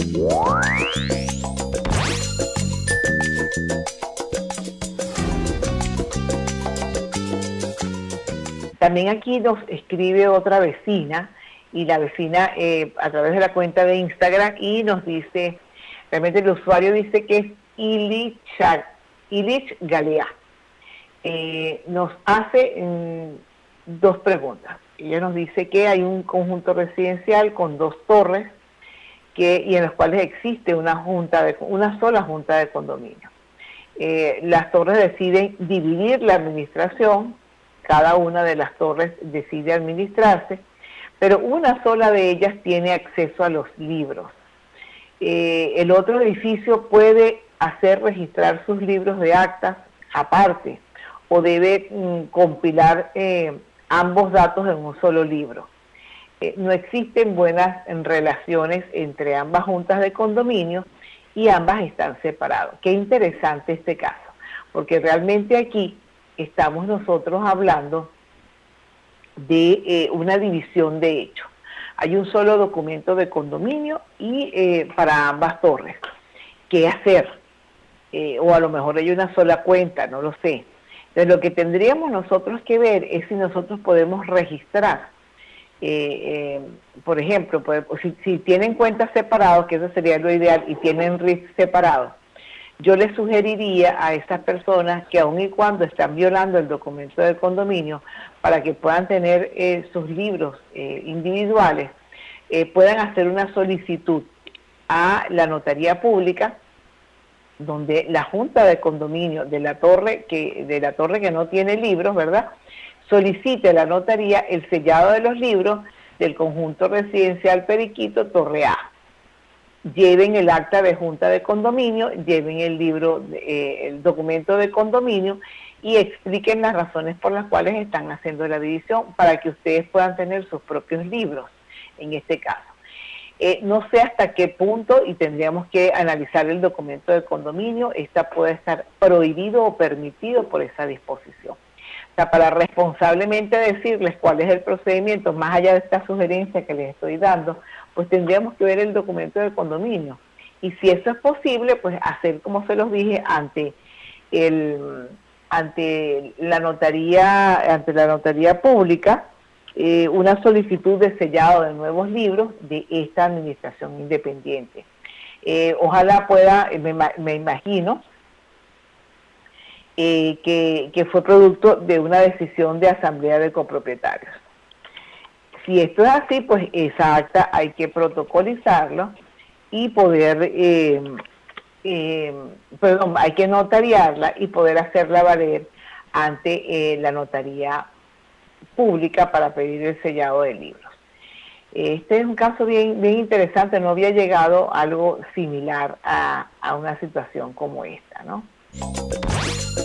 También aquí nos escribe otra vecina, y la vecina a través de la cuenta de Instagram, y nos dice, realmente el usuario dice que es Ilich Galea. Nos hace dos preguntas. Ella nos dice que hay un conjunto residencial con 2 torres y en los cuales existe una sola junta de condominio. Las torres deciden dividir la administración, cada una de las torres decide administrarse, pero una sola de ellas tiene acceso a los libros. El otro edificio puede hacer registrar sus libros de actas aparte o debe compilar ambos datos en un solo libro. No existen buenas relaciones entre ambas juntas de condominio y ambas están separadas. Qué interesante este caso, porque realmente aquí estamos nosotros hablando de una división de hechos. Hay un solo documento de condominio y para ambas torres. ¿Qué hacer? O a lo mejor hay una sola cuenta, no lo sé. Entonces lo que tendríamos nosotros que ver es si nosotros podemos registrar, por ejemplo, si tienen cuentas separadas, que eso sería lo ideal, y tienen RIF separados, yo les sugeriría a estas personas que aun y cuando están violando el documento de condominio, para que puedan tener sus libros individuales, puedan hacer una solicitud a la notaría pública, donde la junta de condominio de la torre que no tiene libros, ¿verdad?, solicite a la notaría el sellado de los libros del conjunto residencial Periquito Torre A. Lleven el acta de junta de condominio, lleven el libro, el documento de condominio y expliquen las razones por las cuales están haciendo la división para que ustedes puedan tener sus propios libros en este caso. No sé hasta qué punto, y tendríamos que analizar el documento de condominio, esta puede estar prohibido o permitido por esa disposición. O sea, para responsablemente decirles cuál es el procedimiento, más allá de esta sugerencia que les estoy dando, pues tendríamos que ver el documento de condominio. Y si eso es posible, pues hacer, como se los dije, ante la notaría pública, una solicitud de sellado de nuevos libros de esta administración independiente. Ojalá pueda, me imagino, que fue producto de una decisión de asamblea de copropietarios. Si esto es así, pues esa acta hay que protocolizarlo y poder, hay que notariarla y poder hacerla valer ante la notaría pública para pedir el sellado de libros. Este es un caso bien interesante, no había llegado algo similar a una situación como esta, ¿no?